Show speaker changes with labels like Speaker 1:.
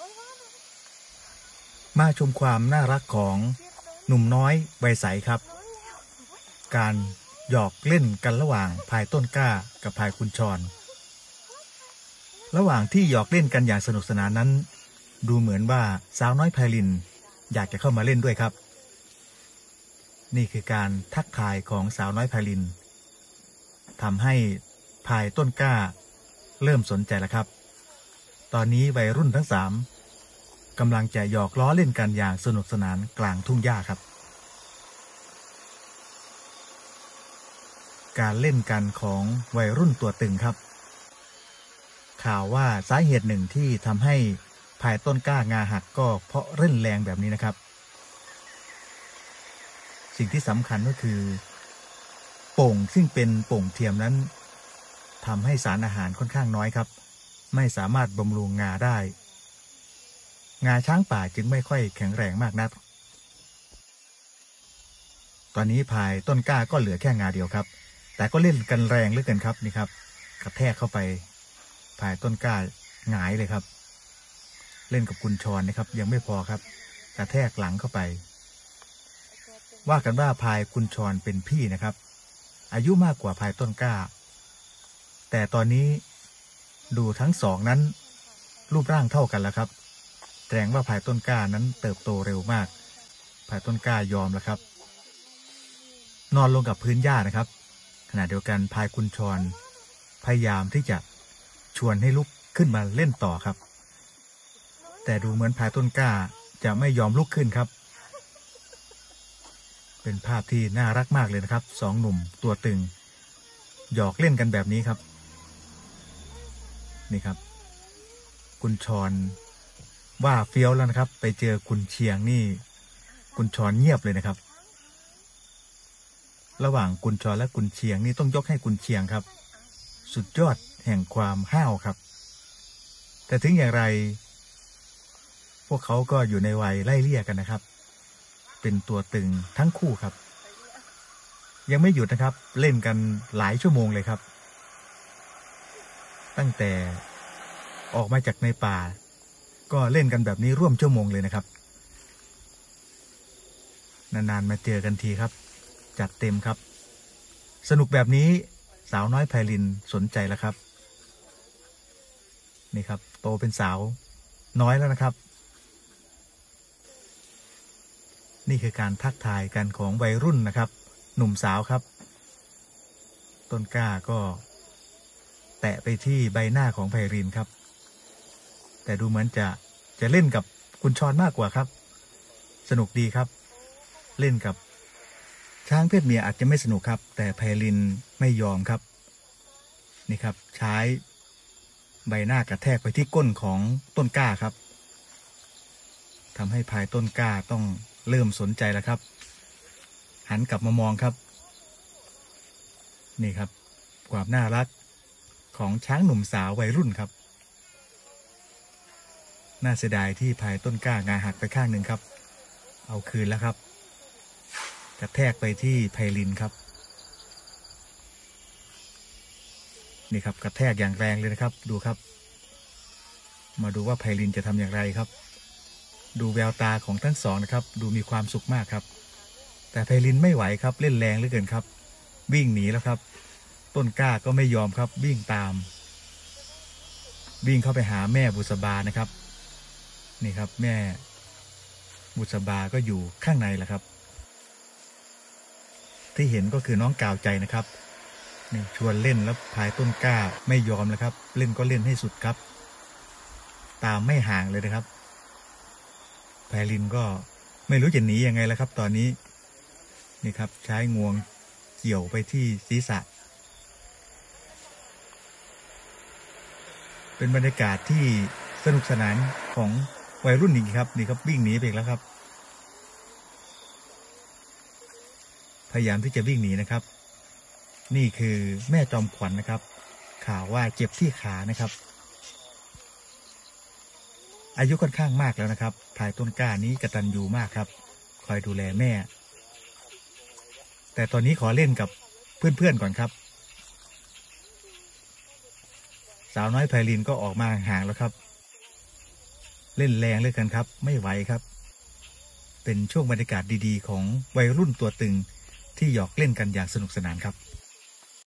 Speaker 1: มาชมความน่ารักของหนุ่มน้อยวัยใสครับการหยอกเล่นกันระหว่างพายต้นกล้ากับพายคุณชรระหว่างที่หยอกเล่นกันอย่างสนุกสนานนั้นดูเหมือนว่าสาวน้อยไพลินอยากจะเข้ามาเล่นด้วยครับนี่คือการทักทายของสาวน้อยไพลินทำให้พายต้นกล้าเริ่มสนใจแล้วครับตอนนี้วัยรุ่นทั้ง3กำลังจะหยอกล้อเล่นกันอย่างสนุกสนานกลางทุ่งหญ้าครับการเล่นกันของวัยรุ่นตัวตึงครับข่าวว่าสาเหตุหนึ่งที่ทำให้พายต้นกล้างาหักก็เพราะเล่นแรงแบบนี้นะครับสิ่งที่สำคัญก็คือโป่งซึ่งเป็นโป่งเทียมนั้นทำให้สารอาหารค่อนข้างน้อยครับไม่สามารถบำรุงงาได้งาช้างป่าจึงไม่ค่อยแข็งแรงมากนักตอนนี้พายต้นกล้าก็เหลือแค่งาเดียวครับแต่ก็เล่นกันแรงเหลือเกินครับนี่ครับกระแทกเข้าไปพายต้นกล้าหงายเลยครับเล่นกับกุญชรนะครับยังไม่พอครับกระแทกหลังเข้าไปว่ากันว่าพายกุญชรเป็นพี่นะครับอายุมากกว่าพายต้นกล้าแต่ตอนนี้ดูทั้งสองนั้นรูปร่างเท่ากันแล้วครับแสดงว่าพายต้นกล้านั้นเติบโตเร็วมากพายต้นกล้ายอมแล้วครับนอนลงกับพื้นหญ้านะครับขณะเดียวกันพายกุญชรพยายามที่จะชวนให้ลุกขึ้นมาเล่นต่อครับแต่ดูเหมือนพายต้นกล้าจะไม่ยอมลุกขึ้นครับเป็นภาพที่น่ารักมากเลยนะครับสองหนุ่มตัวตึงหยอกเล่นกันแบบนี้ครับนี่ครับกุญชรว่าเฟี้ยวแล้วนะครับไปเจอกุญเชียงนี่กุญชรเงียบเลยนะครับระหว่างกุญชรและกุญเชียงนี่ต้องยกให้กุญเชียงครับสุดยอดแห่งความห้าวครับแต่ถึงอย่างไรพวกเขาก็อยู่ในวัยไล่เลี่ยกันนะครับเป็นตัวตึงทั้งคู่ครับยังไม่หยุดนะครับเล่นกันหลายชั่วโมงเลยครับตั้งแต่ออกมาจากในป่าก็เล่นกันแบบนี้ร่วมชั่วโมงเลยนะครับนานๆมาเจอกันทีครับจัดเต็มครับสนุกแบบนี้สาวน้อยไพลินสนใจแล้วครับนี่ครับโตเป็นสาวน้อยแล้วนะครับนี่คือการทักทายกันของวัยรุ่นนะครับหนุ่มสาวครับต้นกล้าก็แตะไปที่ใบหน้าของไพลินครับแต่ดูเหมือนจะเล่นกับกุญชรมากกว่าครับสนุกดีครับเล่นกับช้างเพศเมียอาจจะไม่สนุกครับแต่ไพลินไม่ยอมครับนี่ครับใช้ใบหน้ากระแทกไปที่ก้นของต้นกล้าครับทำให้พายต้นกล้าต้องเริ่มสนใจแล้วครับหันกลับมามองครับนี่ครับความน่ารักของช้างหนุ่มสาววัยรุ่นครับน่าเสียดายที่พายต้นกล้างาหักไปข้างหนึ่งครับเอาคืนแล้วครับกระแทกไปที่ไพลินครับนี่ครับกระแทกอย่างแรงเลยนะครับดูครับมาดูว่าไพลินจะทำอย่างไรครับดูแววตาของทั้งสองนะครับดูมีความสุขมากครับแต่ไพลินไม่ไหวครับเล่นแรงเหลือเกินครับวิ่งหนีแล้วครับต้นกล้าก็ไม่ยอมครับวิ่งตามวิ่งเข้าไปหาแม่บุษบานะครับนี่ครับแม่บุษบาก็อยู่ข้างในแหละครับที่เห็นก็คือน้องกาวใจนะครับนี่ชวนเล่นแล้วพายต้นกล้าไม่ยอมแล้วครับเล่นก็เล่นให้สุดครับตามไม่ห่างเลยนะครับไพลินก็ไม่รู้จะหนียังไงแล้วครับตอนนี้นี่ครับใช้งวงเกี่ยวไปที่ศีรษะเป็นบรรยากาศที่สนุกสนานของวัยรุ่นนี่ครับนี่ครับวิ่งหนีไปแล้วครับพยายามที่จะวิ่งหนีนะครับนี่คือแม่จอมขวัญนะครับข่าวว่าเจ็บที่ขานะครับอายุค่อนข้างมากแล้วนะครับพายต้นกล้านี้กตัญญูมากครับคอยดูแลแม่แต่ตอนนี้ขอเล่นกับเพื่อนๆก่อนครับสาวน้อยไพลินก็ออกมาห่างแล้วครับเล่นแรงเลยกันครับไม่ไหวครับเป็นช่วงบรรยากาศดีๆของวัยรุ่นตัวตึงที่หยอกเล่นกันอย่างสนุกสนานครับ